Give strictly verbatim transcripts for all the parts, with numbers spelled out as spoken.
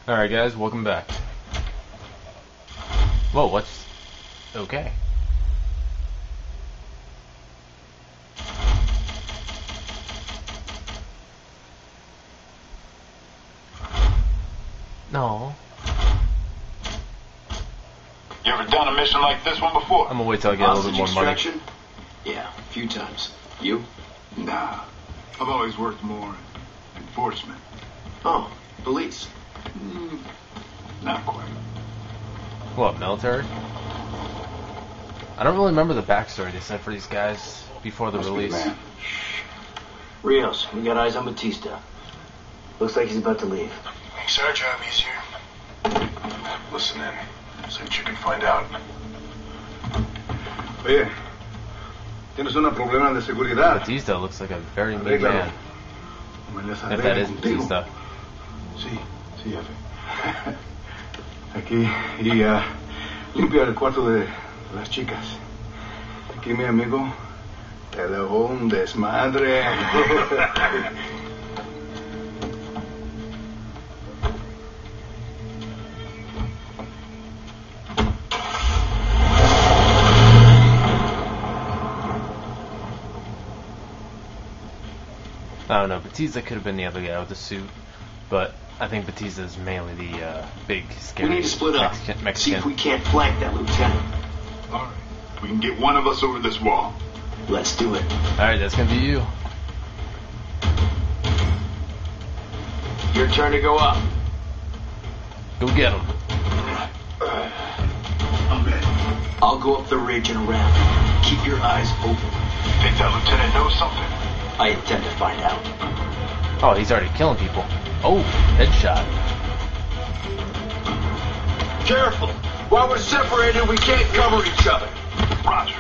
Alright guys, welcome back. Whoa, what's... okay. No. You ever done a mission like this one before? I'm gonna wait till I get a little bit more money. Yeah, a few times. You? Nah. I've always worked more in enforcement. Oh, police. Mm, not quite. What, military? I don't really remember the backstory they said for these guys before the Must be release. man. Rios, we got eyes on Batista. Looks like he's about to leave. Makes our job easier. Listen in. See what you can find out. Oye, tienes un problema de seguridad. Batista looks like a very mean man. If that is Batista. Sí, sí, jefe. Aquí, y uh, limpia el cuarto de las chicas. Aquí mi amigo te dejó un desmadre. I don't know, Batista could have been the other guy with the suit, but I think Batista is mainly the uh, big, scary We need to split up. Mexican. Mexican. See if we can't flank that lieutenant. All right, we can get one of us over this wall. Let's do it. Alright, that's gonna be you. Your turn to go up. Go get him. I'm ready. I'll go up the ridge and around. Keep your eyes open. Think that lieutenant knows something? I intend to find out. Oh, he's already killing people. Oh, headshot. Careful! While we're separated, we can't cover each other. Roger.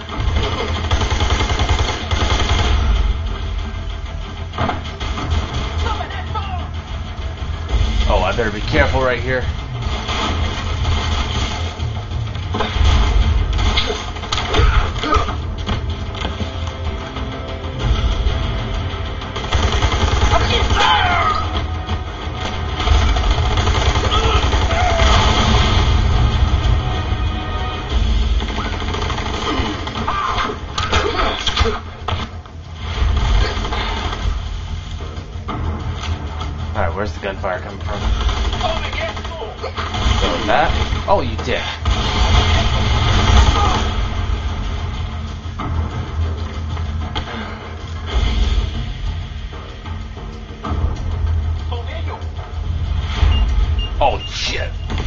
Oh, I better be careful right here. Alright, where's the gunfire coming from? So that? Oh, you dick. Oh, shit.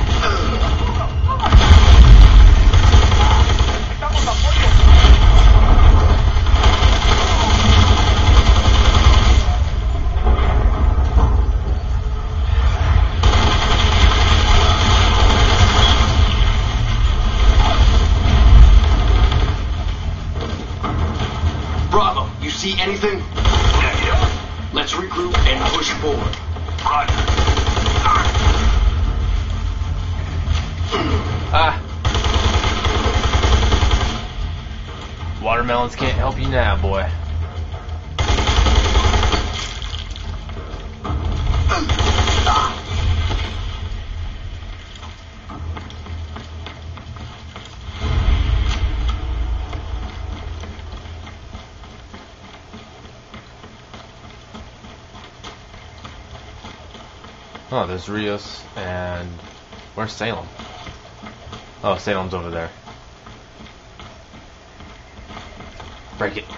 Bravo, you see anything? Negative. Let's regroup and push forward. Roger. Ah. Watermelons can't help you now, boy. Oh, there's Rios, and where's Salem? Oh, Salem's over there. Break it.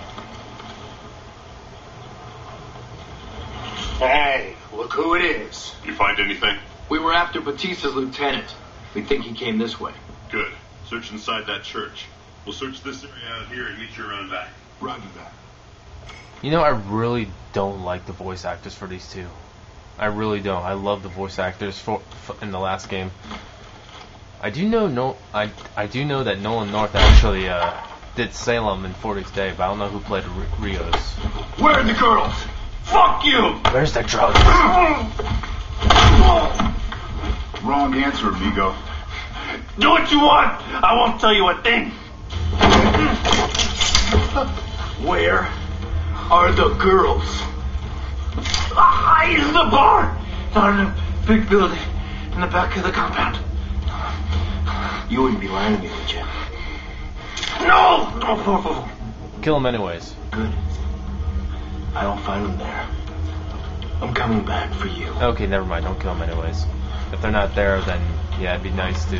Hey, look who it is. You find anything? We were after Batista's lieutenant. We think he came this way. Good. Search inside that church. We'll search this area out here and meet you around back. Roger that. You know, I really don't like the voice actors for these two. I really don't. I love the voice actors for, for in the last game. I do know no. I I do know that Nolan North actually uh, did Salem in fortieth Day, but I don't know who played R Rios. Where are the girls? Fuck you! Where's the drug? Wrong answer, amigo. Do what you want. I won't tell you a thing. Where are the girls? Ah, in the bar. Down in a big building. In the back of the compound. You wouldn't be lying to me, would you? No! No, no, no. Kill him anyways. Good. I don't find them there. I'm coming back for you. Okay, never mind. Don't kill them anyways. If they're not there, then yeah, it'd be nice to.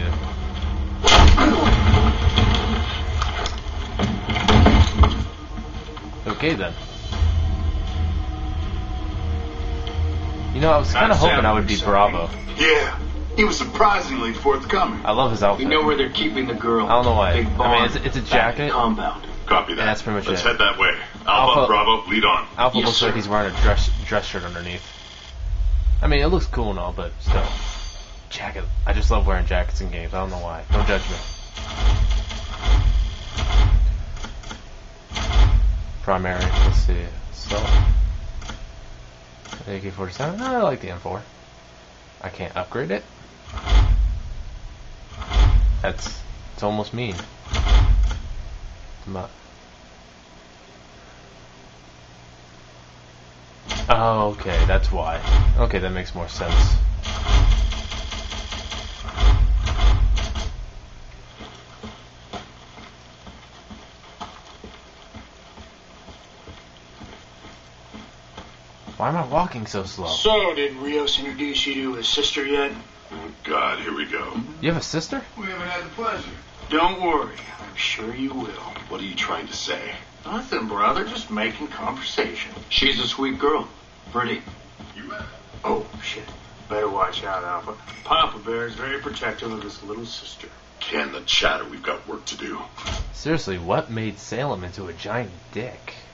Okay then. You know, I was kind of hoping I would be Bravo. Yeah, he was surprisingly forthcoming. I love his outfit. We know where they're keeping the girl. I don't know why. Big I barn, mean, it's, it's a back in jacket. compound. Copy that. And that's pretty much Let's it. head that way. Alpha, Alpha- Bravo, lead on. Alpha Yes, looks sir. like he's wearing a dress dress shirt underneath. I mean, it looks cool and all, but still. Jacket. I just love wearing jackets in games. I don't know why. Don't judge me. Primary. Let's see. So. A K forty-seven. No, I like the M four. I can't upgrade it. That's. It's almost mean. But. Oh, okay, that's why. Okay, that makes more sense. Why am I walking so slow? So, did Rios introduce you to his sister yet? Oh, God, here we go. You have a sister? We haven't had the pleasure. Don't worry. I'm sure you will. What are you trying to say? Nothing, brother. Just making conversation. She's a sweet girl. Pretty. You have. Oh, shit. Better watch out, Alpha. Papa Bear is very protective of his little sister. Can the chatter, we've got work to do. Seriously, what made Salem into a giant dick?